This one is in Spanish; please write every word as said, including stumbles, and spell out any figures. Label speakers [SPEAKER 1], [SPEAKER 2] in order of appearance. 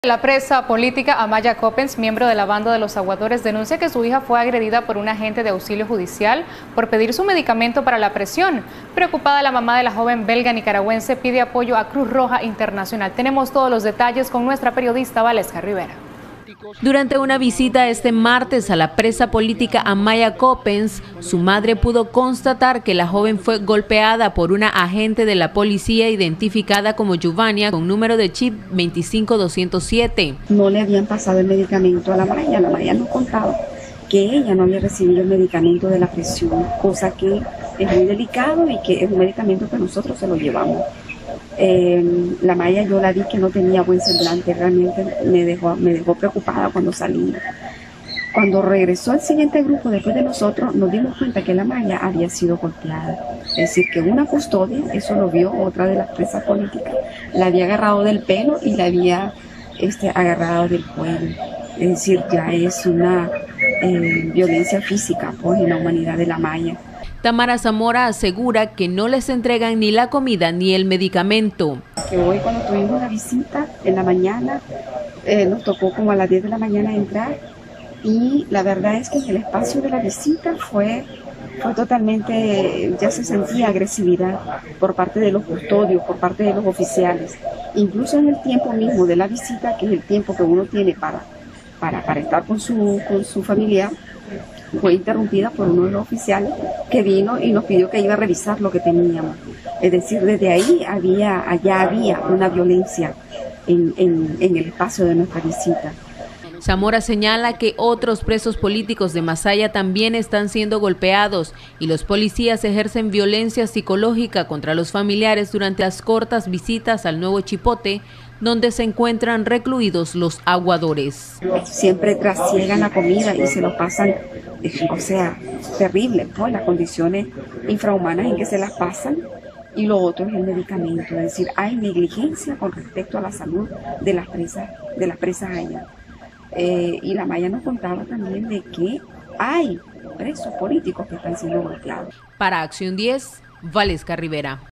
[SPEAKER 1] La presa política Amaya Coppens, miembro de la banda de los aguadores, denuncia que su hija fue agredida por un agente de auxilio judicial por pedir su medicamento para la presión. Preocupada, la mamá de la joven belga nicaragüense pide apoyo a Cruz Roja Internacional. Tenemos todos los detalles con nuestra periodista Valesca Rivera.
[SPEAKER 2] Durante una visita este martes a la presa política Amaya Coppens, su madre pudo constatar que la joven fue golpeada por una agente de la policía identificada como Giovannia con número de chip veinticinco doscientos siete.
[SPEAKER 3] No le habían pasado el medicamento a la Maya, la Maya nos contaba que ella no había recibido el medicamento de la presión, cosa que es muy delicado y que es un medicamento que nosotros se lo llevamos. Eh, la Maya yo la vi que no tenía buen semblante, realmente me dejó, me dejó preocupada cuando salí. Cuando regresó el siguiente grupo después de nosotros, nos dimos cuenta que la Maya había sido golpeada. Es decir, que una custodia, eso lo vio otra de las presas políticas, la había agarrado del pelo y la había este, agarrado del cuello. Es decir, ya es una eh, violencia física pues, en la humanidad de la Maya.
[SPEAKER 2] Tamara Zamora asegura que no les entregan ni la comida ni el medicamento.
[SPEAKER 3] Que hoy cuando tuvimos una visita en la mañana, eh, nos tocó como a las diez de la mañana entrar y la verdad es que en el espacio de la visita fue, fue totalmente, ya se sentía agresividad por parte de los custodios, por parte de los oficiales. Incluso en el tiempo mismo de la visita, que es el tiempo que uno tiene para, para, para estar con su, con su familiar, fue interrumpida por uno de los oficiales que vino y nos pidió que iba a revisar lo que teníamos. Es decir, desde ahí había, allá había una violencia en, en, en el espacio de nuestra visita.
[SPEAKER 2] Zamora señala que otros presos políticos de Masaya también están siendo golpeados y los policías ejercen violencia psicológica contra los familiares durante las cortas visitas al nuevo Chipote, donde se encuentran recluidos los aguadores.
[SPEAKER 3] Siempre trasiegan la comida y se lo pasan, o sea, terrible, pues las condiciones infrahumanas en que se las pasan. Y lo otro es el medicamento, es decir, hay negligencia con respecto a la salud de las presas, de las presas allá. Eh, y la Maya nos contaba también de que hay presos políticos que están siendo golpeados.
[SPEAKER 2] Para Acción diez, Valesca Rivera.